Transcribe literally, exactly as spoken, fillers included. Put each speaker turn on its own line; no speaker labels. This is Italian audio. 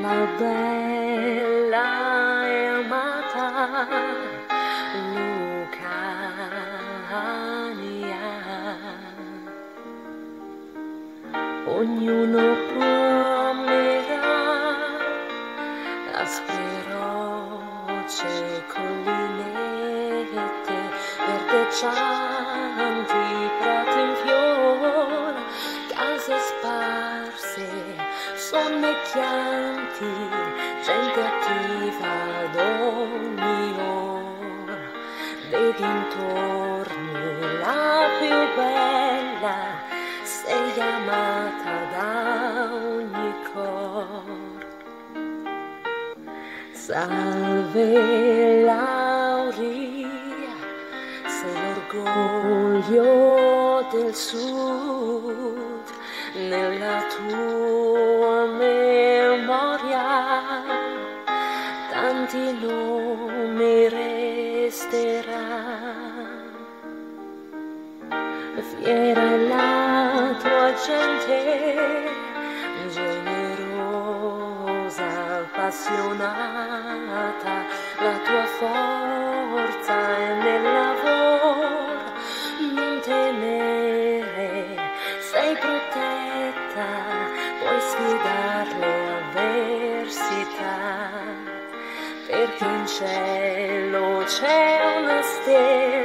la bella e amata Lucania. Ognuno proverà aspre rocce, collinette, verdeggianti, prati in fior, case sparse, sonnecchianti, gente attiva ad ogni ora. Vedi intorno la più bella, sei amata da ogni cor. Salve Lauria, sei l'orgoglio del sud, nella tua memoria tanti nomi resteranno. Fiera è la tua gente, generosa, appassionata, la tua forza è nel lavoro, non temere, sei protetta, puoi sfidare le avversità, perché in cielo c'è una stella